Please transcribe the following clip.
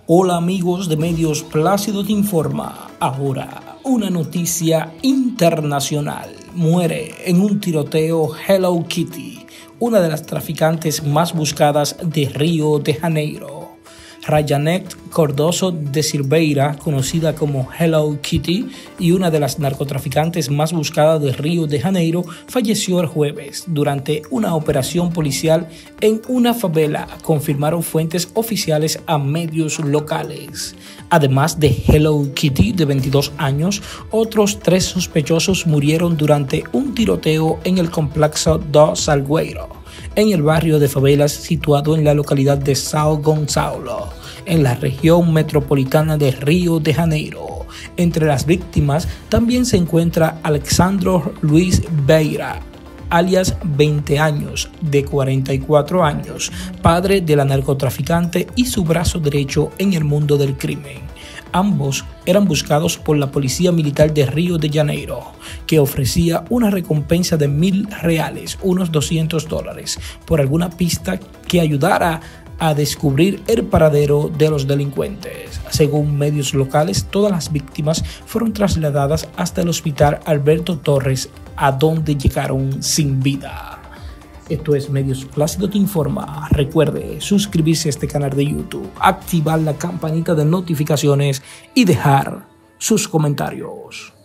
Hola amigos de Medios Plácido te informa. Ahora, una noticia internacional. Muere en un tiroteo Hello Kitty, una de las traficantes más buscadas de Río de Janeiro. Rayaneth Cardoso de Silveira, conocida como Hello Kitty y una de las narcotraficantes más buscadas de Río de Janeiro, falleció el jueves durante una operación policial en una favela, confirmaron fuentes oficiales a medios locales. Además de Hello Kitty, de 22 años, otros 3 sospechosos murieron durante un tiroteo en el complejo do Salgueiro, en el barrio de favelas situado en la localidad de São Gonçalo, en la región metropolitana de Río de Janeiro. Entre las víctimas también se encuentra Alexandro Luis Beira, alias 20 años, de 44 años, padre de la narcotraficante y su brazo derecho en el mundo del crimen. Ambos eran buscados por la Policía Militar de Río de Janeiro, que ofrecía una recompensa de $1.000, unos $200, por alguna pista que ayudara a descubrir el paradero de los delincuentes. Según medios locales, todas las víctimas fueron trasladadas hasta el hospital Alberto Torres, a donde llegaron sin vida. Esto es Medios Plácido te informa. Recuerde suscribirse a este canal de YouTube, activar la campanita de notificaciones y dejar sus comentarios.